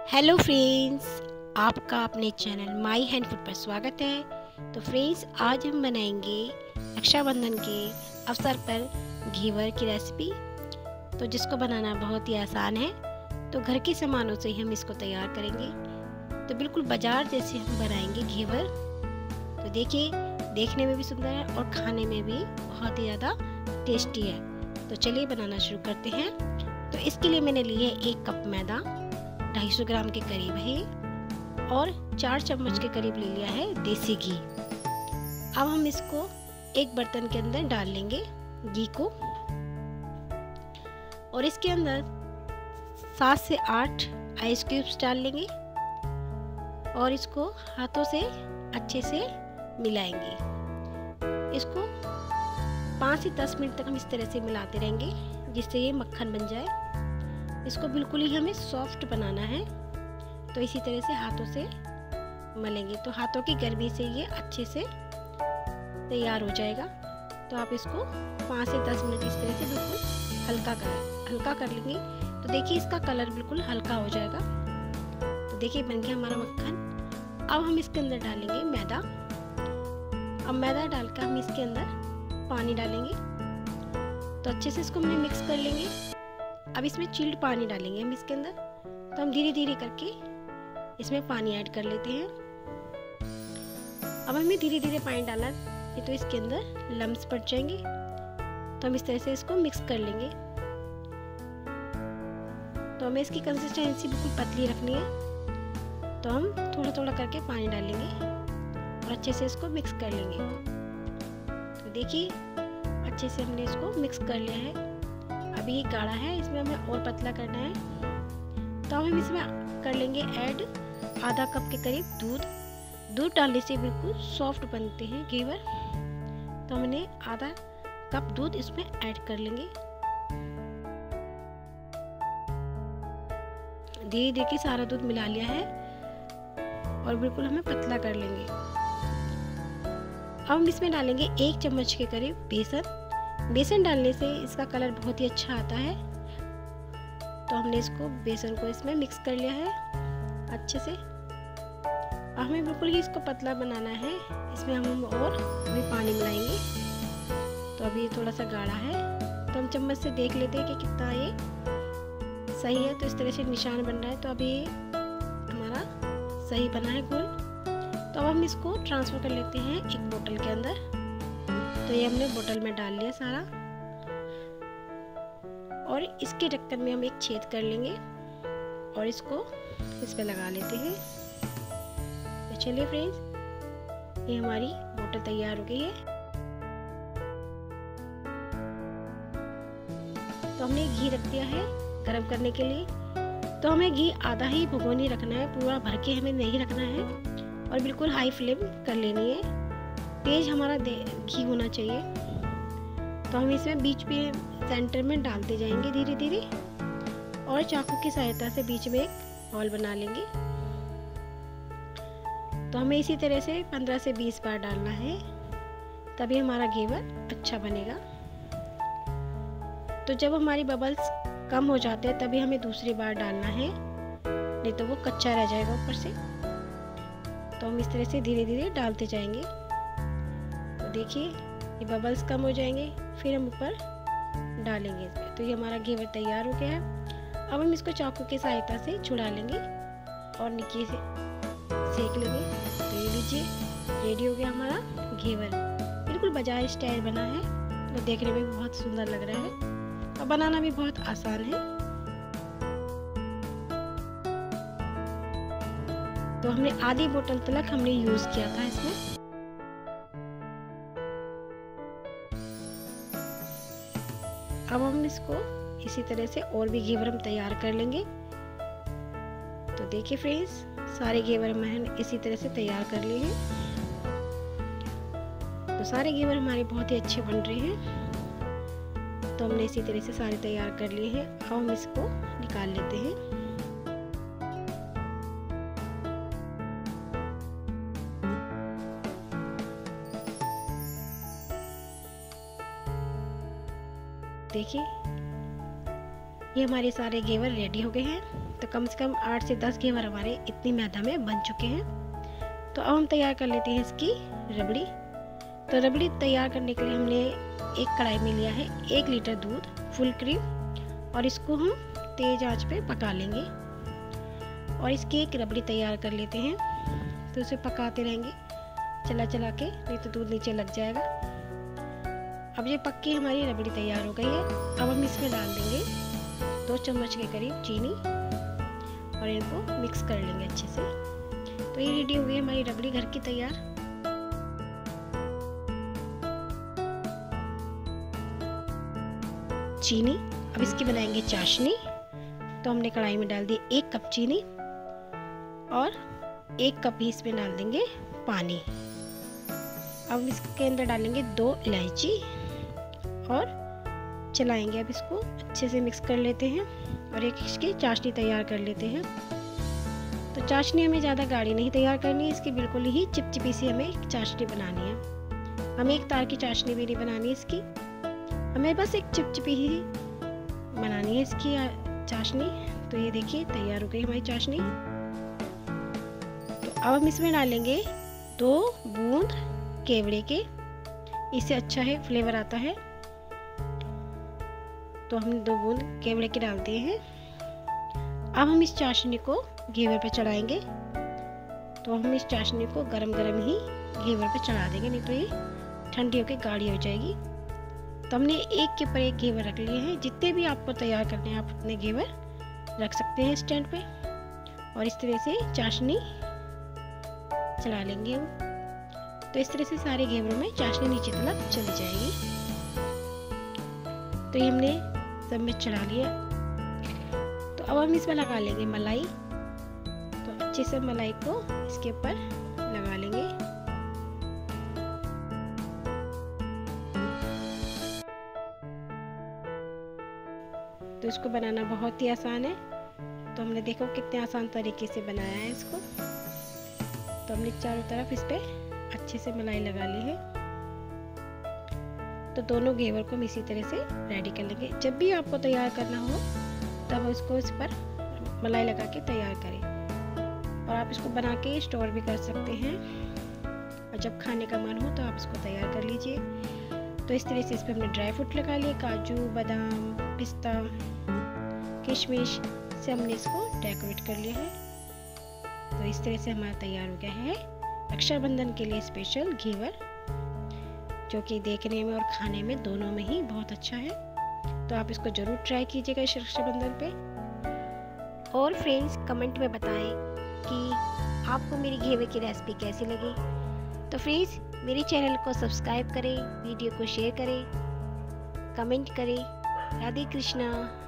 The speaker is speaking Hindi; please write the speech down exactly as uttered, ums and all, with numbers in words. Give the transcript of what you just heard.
हेलो फ्रेंड्स, आपका अपने चैनल माई हैंड फूड पर स्वागत है। तो फ्रेंड्स, आज हम बनाएंगे रक्षाबंधन के अवसर पर घेवर की रेसिपी, तो जिसको बनाना बहुत ही आसान है। तो घर के सामानों से ही हम इसको तैयार करेंगे, तो बिल्कुल बाजार जैसे हम बनाएंगे घेवर। तो देखिए, देखने में भी सुंदर है और खाने में भी बहुत ही ज़्यादा टेस्टी है। तो चलिए बनाना शुरू करते हैं। तो इसके लिए मैंने लिए एक कप मैदा, ढाई सौ ग्राम के करीब है, और चार चम्मच के करीब ले लिया है देसी घी। अब हम इसको एक बर्तन के अंदर डाल लेंगे घी को, और इसके अंदर सात से आठ आइस क्यूब्स डाल लेंगे और इसको हाथों से अच्छे से मिलाएंगे। इसको पाँच से दस मिनट तक हम इस तरह से मिलाते रहेंगे जिससे ये मक्खन बन जाए। इसको बिल्कुल ही हमें सॉफ्ट बनाना है, तो इसी तरह से हाथों से मलेंगे तो हाथों की गर्मी से ये अच्छे से तैयार हो जाएगा। तो आप इसको पाँच से दस मिनट इस तरह से बिल्कुल हल्का कर हल्का कर लेंगे। तो देखिए, इसका कलर बिल्कुल हल्का हो जाएगा। तो देखिए, बन गया हमारा मक्खन। अब हम इसके अंदर डालेंगे मैदा। अब मैदा डालकर हम इसके अंदर पानी डालेंगे, तो अच्छे से इसको हमने मिक्स कर लेंगे। अब इसमें चिल्ड पानी डालेंगे हम इसके अंदर, तो हम धीरे धीरे करके इसमें पानी ऐड कर लेते हैं। अब हमें धीरे धीरे पानी डालना है, तो इसके अंदर लम्स पड़ जाएंगे, तो हम इस तरह से इसको मिक्स कर लेंगे। तो हमें इसकी कंसिस्टेंसी बिल्कुल पतली रखनी है, तो हम थोड़ा थोड़ा करके पानी डालेंगे और अच्छे से इसको मिक्स कर लेंगे। तो देखिए, अच्छे से हमने इसको मिक्स कर लिया है। अभी ये गाढ़ा है, इसमें हमें और पतला करना है, तो हम इसमें कर लेंगे ऐड आधा कप के करीब दूध। दूध डालने से बिल्कुल सॉफ्ट बनते हैं घेवर, तो हमने आधा कप दूध इसमें ऐड कर लेंगे। धीरे धीरे के सारा दूध मिला लिया है और बिल्कुल हमें पतला कर लेंगे। अब हम इसमें डालेंगे एक चम्मच के करीब बेसन। बेसन डालने से इसका कलर बहुत ही अच्छा आता है, तो हमने इसको बेसन को इसमें मिक्स कर लिया है अच्छे से। हमें बिल्कुल ही इसको पतला बनाना है, इसमें हम और अभी पानी मिलाएंगे। तो अभी थोड़ा सा गाढ़ा है, तो हम चम्मच से देख लेते हैं कि कितना ये सही है। तो इस तरह से निशान बन रहा है, तो अभी हमारा सही बना है घोल। तो अब हम इसको ट्रांसफ़र कर लेते हैं एक बोतल के अंदर। तो ये हमने बोतल में डाल लिया सारा, और इसके ढक्कन में हम एक छेद कर लेंगे और इसको इस पे लगा लेते हैं। तो चलिए फ्रेंड्स, ये हमारी बोतल तैयार हो गई है। तो हमने घी रख दिया है गरम करने के लिए। तो हमें घी आधा ही भगोनी रखना है, पूरा भर के हमें नहीं रखना है, और बिल्कुल हाई फ्लेम कर लेनी है। तेज हमारा घी होना चाहिए। तो हम इसमें बीच में सेंटर में डालते जाएंगे धीरे धीरे, और चाकू की सहायता से बीच में एक होल बना लेंगे। तो हमें इसी तरह से पंद्रह से बीस बार डालना है, तभी हमारा घेवर अच्छा बनेगा। तो जब हमारी बबल्स कम हो जाते हैं तभी हमें दूसरी बार डालना है, नहीं तो वो कच्चा रह जाएगा ऊपर से। तो हम इस तरह से धीरे धीरे डालते जाएंगे। तो देखिए, ये बबल्स कम हो जाएंगे, फिर हम ऊपर डालेंगे इसमें। तो ये हमारा घेवर तैयार हो गया है। अब हम इसको चाकू की सहायता से छुड़ा लेंगे और नीचे से सेक लेंगे। तो ये लीजिए, रेडी हो गया हमारा घेवर। बिल्कुल बाजार स्टाइल बना है, तो देखने में भी बहुत सुंदर लग रहा है और बनाना भी बहुत आसान है। तो हमने आधी बोतल तक हमने यूज किया था इसमें। अब हम इसको इसी तरह से और भी घेवर हम तैयार कर लेंगे। तो देखिए फ्रेंड्स, सारे घेवर मैंने इसी तरह से तैयार कर लिए हैं। तो सारे घेवर हमारे बहुत ही अच्छे बन रहे हैं। तो हमने इसी तरह से सारे तैयार कर लिए हैं। अब हम इसको निकाल लेते हैं। देखिए, ये हमारे सारे घेवर रेडी हो गए हैं। तो कम से कम आठ से दस घेवर हमारे इतनी मैदा में बन चुके हैं। तो अब हम तैयार कर लेते हैं इसकी रबड़ी। तो रबड़ी तैयार करने के लिए हमने एक कढ़ाई में लिया है एक लीटर दूध फुल क्रीम, और इसको हम तेज आंच पे पका लेंगे और इसकी एक रबड़ी तैयार कर लेते हैं। तो उसे पकाते रहेंगे चला चला के, नहीं तो दूध नीचे लग जाएगा। अब ये पक्की हमारी रबड़ी तैयार हो गई है। अब हम इसमें डाल देंगे दो चम्मच के करीब चीनी और इनको मिक्स कर लेंगे अच्छे से। तो ये रेडी हो गई हमारी रबड़ी घर की तैयार। चीनी, अब इसकी बनाएंगे चाशनी। तो हमने कढ़ाई में डाल दी एक कप चीनी और एक कप ही इसमें डाल देंगे पानी। अब इसके अंदर डालेंगे दो इलायची और चलाएंगे। अब इसको अच्छे से मिक्स कर लेते हैं और एक इसकी चाशनी तैयार कर लेते हैं। तो चाशनी हमें ज़्यादा गाढ़ी नहीं तैयार करनी है, इसकी बिल्कुल ही चिपचिपी सी हमें चाशनी बनानी है। हमें एक तार की चाशनी भी नहीं बनानी है इसकी, हमें बस एक चिपचिपी ही बनानी है इसकी चाशनी। तो ये देखिए तैयार हो गई हमारी चाशनी। तो अब हम इसमें डालेंगे दो बूंद केवड़े के, इससे अच्छा है फ्लेवर आता है। तो हमने दो बूंद केवड़े के डाल दिए हैं। अब हम इस चाशनी को घेवर पे चढ़ाएंगे। तो हम इस चाशनी को गरम गरम ही घेवर पे चढ़ा देंगे, नहीं तो ये ठंडी होकर गाढ़ी हो जाएगी। तो हमने एक के ऊपर एक घेवर रख लिए हैं। जितने भी आपको तैयार करने हैं आप उतने घेवर रख सकते हैं स्टैंड पे, और इस तरह से चाशनी चला लेंगे हम। तो इस तरह से सारे घेवरों में चाशनी नीचे तक चली जाएगी। तो ये हमने सब में चढ़ा लिया। तो अब हम इसमें लगा लेंगे मलाई। तो अच्छे से मलाई को इसके ऊपर लगा लेंगे। तो इसको बनाना बहुत ही आसान है। तो हमने देखो कितने आसान तरीके से बनाया है इसको। तो हमने चारों तरफ इस पे अच्छे से मलाई लगा ली है। तो दोनों घेवर को हम इसी तरह से रेडी कर लेंगे। जब भी आपको तैयार करना हो तब इसको इस पर मलाई लगा के तैयार करें, और आप इसको बना के स्टोर भी कर सकते हैं, और जब खाने का मन हो तो आप इसको तैयार कर लीजिए। तो इस तरह से इस पर हमने ड्राई फ्रूट लगा लिए, काजू बादाम पिस्ता किशमिश से हमने इसको डेकोरेट कर लिया है। तो इस तरह से हमारा तैयार हो गया है रक्षाबंधन के लिए स्पेशल घेवर, जो कि देखने में और खाने में दोनों में ही बहुत अच्छा है। तो आप इसको जरूर ट्राई कीजिएगा इस रक्षाबंधन पे। और फ्रेंड्स कमेंट में बताएं कि आपको मेरी घेवर की रेसिपी कैसी लगी। तो फ्रेंड्स मेरे चैनल को सब्सक्राइब करें, वीडियो को शेयर करें, कमेंट करें। राधे कृष्णा।